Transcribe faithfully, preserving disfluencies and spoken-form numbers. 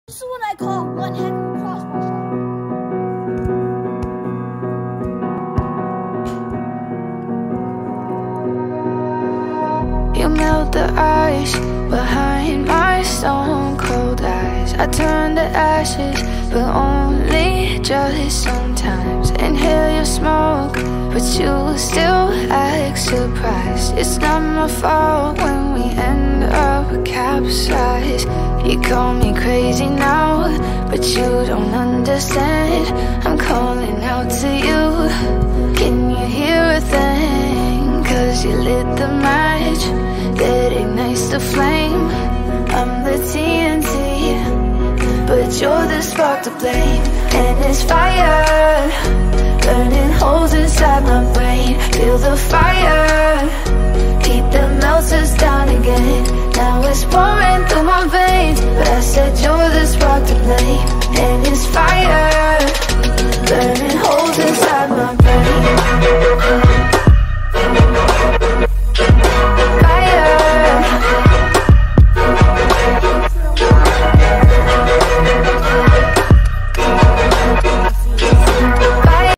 This is what I call one-handed crossbar shot. You melt the ice behind my stone cold eyes. I turn to ashes, but only just sometimes. Inhale your smoke, but you still act surprised. It's not my fault when we end up capsized. You call me crazy now, but you don't understand. I'm calling out to you. Can you hear a thing? Cause you lit the match that ignites the flame. I'm the T N T, but you're the spark to blame. And it's fire, burning holes inside my brain. Feel the fire, heat that melts us down again. Now it's pouring through my veins, but I said you're the spark to blame. And it's fire, burning